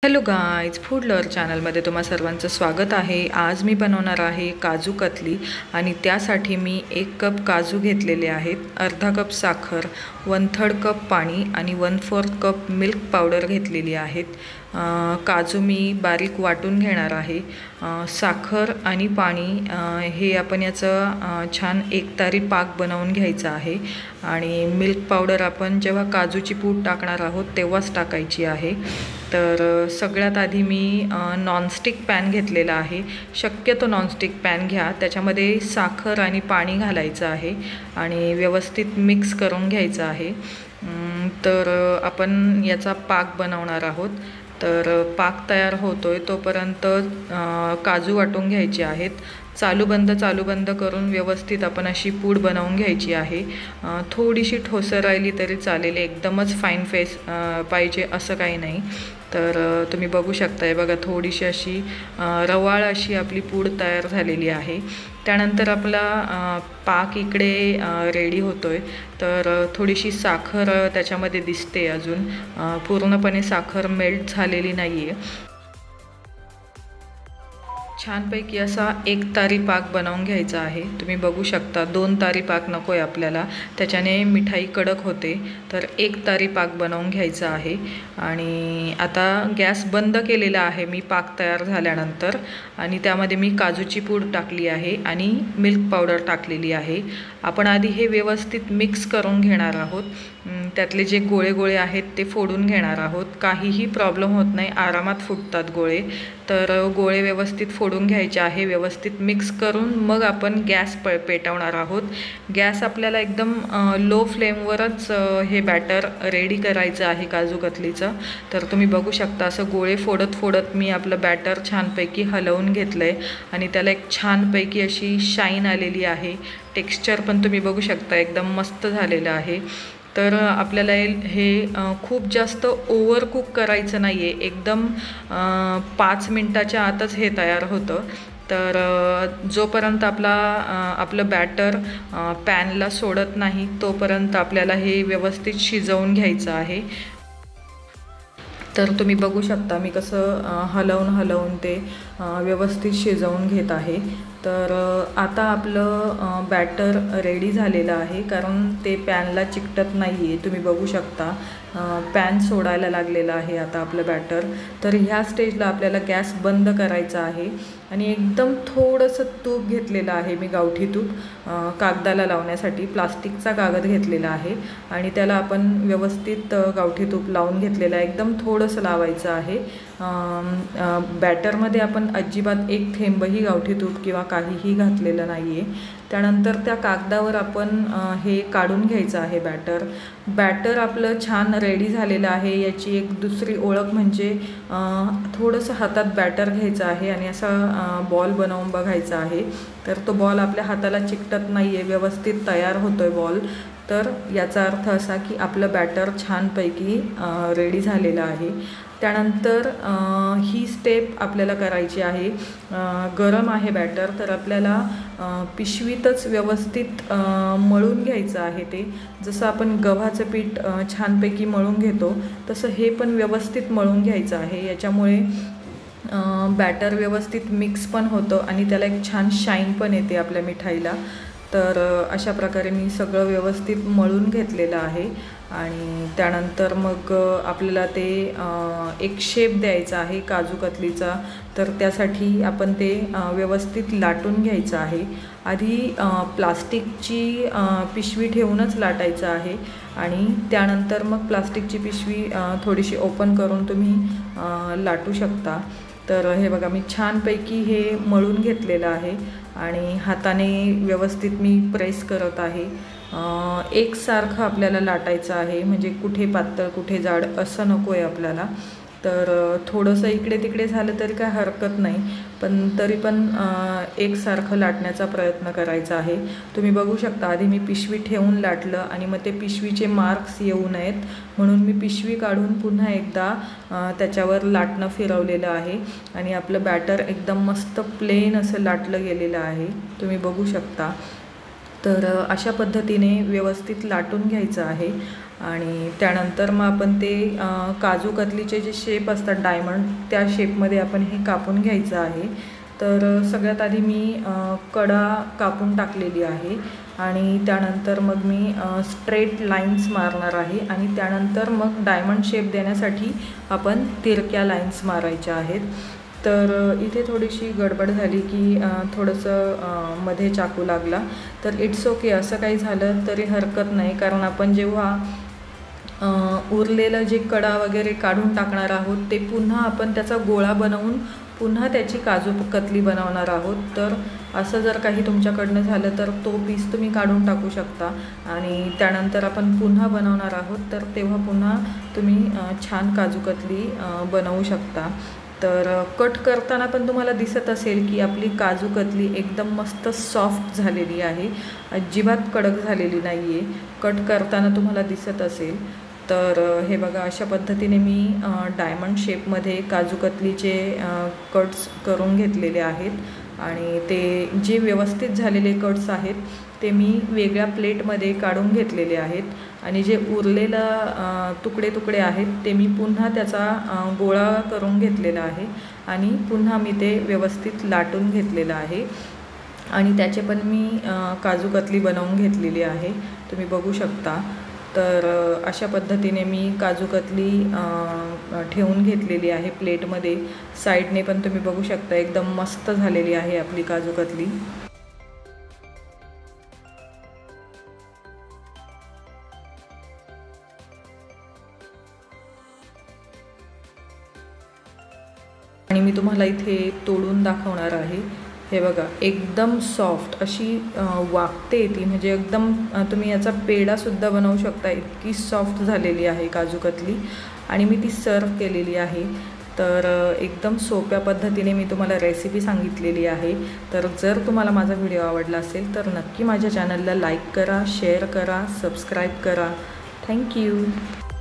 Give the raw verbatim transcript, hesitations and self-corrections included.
Hello guys, food lover चॅनलमध्ये तुम्हा सर्वांचं स्वागत आहे। आज मी बनवणार आहे काजू कतली आणि त्यासाठी मी एक कप काजू घेतलेले आहेत, अर्धा कप साखर, वन थर्ड कप पाणी आणि one fourth cup milk powder घेतलेली आहेत। काजू मी बारीक वाटून घेणार आहे। साखर आणि पाणी हे आपण याचं छान एकतारी पाक बनवून घ्यायचा आहे आणि मिल्क पावडर आपण जेव्हा काजूची पूड टाकणार आहोत तेव्हाच टाकायची आहे। तर सगळ्यात आधी मी नॉनस्टिक पॅन घेतलेला आहे। शक्यतो नॉनस्टिक पॅन घ्या, त्याच्यामध्ये साखर आणि पाणी घालायचं आहे आणि व्यवस्थित मिक्स करून घ्यायचं आहे। तर आपण याचा पाक बनवणार आहोत। तर पाक तयार होतोय तोपर्यंत काजू वाटून घ्यायचे आहेत। चालू बंद चालू बंद करून व्यवस्थित आपण अशी पूड बनवून घ्यायची आहे। थोडीशी ठोसर राहिली तरी चालेल, एकदमच फाईन फेस पाहिजे असं काही नाही। तर तुम्ही बघू शकताय, बघा थोडीशी अशी रवाळ अशी आपली पूड तयार झालेली आहे। त्यानंतर आपला पाक इकडे रेडी होतोय। तर थोडीशी साखर त्याच्यामध्ये दिसते, अजून पूर्णपणे साखर मेल्ट झालेली नाही आहे। छानपैकी असा एक तारी पाक बनवून घ्यायचा आहे। तुम्ही बघू शकता, दोन तारी पाक नको आहे आपल्याला, त्याच्याने मिठाई कडक होते। तर एक तारी पाक बनवून घ्यायचा आहे आणि आता गॅस बंद केलेला आहे मी पाक तयार झाल्यानंतर, आणि त्यामध्ये मी काजूची पूड टाकली आहे आणि मिल्क पावडर टाकलेली आहे। आपण आधी हे व्यवस्थित मिक्स करून घेणार आहोत। त्यातले जे गोळे गोळे आहेत ते फोडून घेणार आहोत। काहीही प्रॉब्लेम होत नाही, आरामात फुटतात गोळे। तर गोळे व्यवस्थित फोडून घ्यायचे आहे, व्यवस्थित मिक्स करून मग आपण गॅस प पेटवणार आहोत। गॅस आपल्याला एकदम लो फ्लेमवरच हे बॅटर रेडी करायचं आहे काजू कतलीचं। तर तुम्ही बघू शकता, असं गोळे फोडत फोडत मी आपलं बॅटर छानपैकी हलवून घेतलं आहे आणि त्याला एक छानपैकी अशी शाईन आलेली आहे। टेक्स्चर पण तुम्ही बघू शकता, एकदम मस्त झालेलं आहे। तर आपल्याला हे खूप जास्त ओव्हर कुक करायचं नाही आहे, एकदम पाच मिनटाच्या आतच हे तयार होतं। तर जोपर्यंत आपला आपलं बॅटर पॅनला सोडत नाही तोपर्यंत आपल्याला हे व्यवस्थित शिजवून घ्यायचं आहे। तर तुम्ही बघू शकता मी कसं हलवून हलवून ते व्यवस्थित शिजवून घेत आहे। तर आता आपलं बॅटर रेडी झालेलं आहे, कारण ते पॅनला चिकटत नाही आहे। तुम्ही बघू शकता पॅन सोडायला लागलेलं आहे आता आपलं बॅटर। तर ह्या स्टेजला आपल्याला गॅस बंद करायचा आहे आणि एकदम थोडंसं तूप घेतलेलं आहे मी, गावठी तूप, कागदाला लावण्यासाठी प्लास्टिकचा कागद घेतलेला आहे आणि त्याला आपण व्यवस्थित गावठी तूप लावून घेतलेलं आहे। एकदम थोडंसं लावायचं आहे। बॅटरमध्ये आपण अजिबात एक थेंबही गावठी तूप किंवा काहीही घातलेलं नाही आहे। त्यानंतर त्या कागदावर आपण हे काढून घ्यायचं आहे बॅटर। बॅटर आपलं छान रेडी झालेलं आहे। याची एक दुसरी ओळख म्हणजे थोडंसं हातात बॅटर घ्यायचं आहे आणि असा बॉल बनवून बघायचा आहे। तर तो बॉल आपल्या हाताला चिकटत नाही आहे, व्यवस्थित तयार होतो आहे बॉल। तर याचा अर्थ असा की आपलं बॅटर छानपैकी रेडी झालेलं आहे। त्यानंतर ही स्टेप आपल्याला करायची आहे। गरम आहे बॅटर, तर आपल्याला पिशवीतच व्यवस्थित मळून घ्यायचं आहे ते। जसं आपण गव्हाचं पीठ छानपैकी मळून घेतो तसं हे पण व्यवस्थित मळून घ्यायचं आहे। याच्यामुळे बॅटर व्यवस्थित मिक्स पण होतं आणि त्याला एक छान शाईन पण येते आपल्या मिठाईला। तर अशा प्रकारे मी सगळं व्यवस्थित मळून घेतलेलं आहे आणि त्यानंतर मग आपल्याला ते एक शेप द्यायचा आहे काजू कतलीचा। तर त्यासाठी आपण ते व्यवस्थित लाटून घ्यायचं आहे। आधी प्लास्टिकची पिशवी ठेवूनच लाटायचं आहे आणि त्यानंतर मग प्लास्टिकची पिशवी थोडीशी ओपन करून तुम्ही लाटू शकता। तर हे बघा, मी छानपैकी हे मळून घेतलेलं आहे आणि हाताने व्यवस्थित मी प्रेस करत आहे। एकसारखं आपल्याला लाटायचं आहे, म्हणजे कुठे पातळ कुठे जाड असं नको आहे आपल्याला। तर थोडंसं इकडे तिकडे झालं तरी काय हरकत नाही, पण तरी पण एकसारखं लाटण्याचा प्रयत्न करायचा आहे। तुम्ही बघू शकता, आधी मी पिशवी ठेवून लाटलं आणि मग ते पिशवीचे मार्क्स येऊ नयेत म्हणून मी पिशवी काढून पुन्हा एकदा त्याच्यावर लाटणं फिरवलेलं आहे आणि आपलं बॅटर एकदम मस्त प्लेन असं लाटलं गेलेलं आहे, तुम्ही बघू शकता। तर अशा पद्धतीने व्यवस्थित लाटून घ्यायचं आहे आणि त्यानंतर मग आपण ते काजू कतलीचे जे शेप असतात डायमंड, त्या शेपमध्ये आपण हे कापून घ्यायचं आहे. तर सगळ्यात आधी मी कडा कापून टाकलेली आहे आणि त्यानंतर मग मी स्ट्रेट लाईन्स मारणार आहे आणि त्यानंतर मग डायमंड शेप देण्यासाठी आपण तिरक्या लाईन्स मारायच्या आहेत. तर इथे थोडीशी गडबड झाली की थोडंसं मध्ये चाकू लागला, तर इट्स ओके, असं काही झालं तरी हरकत नाही, कारण आपण जेव्हा उरलेलं जे कडा वगैरे काढून टाकणार आहोत ते पुन्हा आपण त्याचा गोळा बनवून पुन्हा त्याची काजू कतली बनवणार आहोत. तर असं जर काही तुमच्याकडनं झालं तर तो पीस तुम्ही काढून टाकू शकता आणि त्यानंतर आपण पुन्हा बनवणार आहोत, तर तेव्हा पुन्हा तुम्ही छान काजू कतली बनवू शकता. तर कट करताना पण तुम्हाला दिसत असेल की आपली काजू कतली एकदम मस्त सॉफ्ट झालेली आहे, अजिबात कडक झालेली नाही आहे. कट करताना तुम्हाला दिसत असेल. तर हे बघा, अशा पद्धतीने मी डायमंड शेपमध्ये काजू कतलीचे कट्स करून घेतलेले आहेत आणि ते जे व्यवस्थित झालेले कट्स आहेत ते मी वेगळ्या प्लेटमध्ये काढून घेतलेले आहेत आणि जे उरलेलं तुकडे तुकडे आहेत ते मी पुन्हा त्याचा गोळा करून घेतलेला आहे आणि पुन्हा मी ते व्यवस्थित लाटून घेतलेलं आहे आणि त्याचे पण मी काजू कतली बनवून घेतलेली आहे, तुम्ही बघू शकता. तर अशा पद्धतीने मी काजू कतली ठेवून घेतलेली आहे प्लेटमध्ये. साईडने पण तुम्ही बघू शकता एकदम मस्त झालेली आहे आपली काजू कतली. आणि मी तुम्हाला इथे तोडून दाखवणार आहे. हे बघा, एकदम सॉफ्ट अशी वागते ती, म्हणजे एकदम तुम्ही याचा पेढासुद्धा बनवू शकता, इतकी सॉफ्ट झालेली आहे काजू कतली आणि मी ती सर्व केलेली आहे. तर एकदम सोप्या पद्धतीने मी तुम्हाला रेसिपी सांगितलेली आहे. तर जर तुम्हाला माझा व्हिडिओ आवडला असेल तर नक्की माझ्या चॅनलला लाईक करा, शेअर करा, सबस्क्राईब करा. थँक्यू.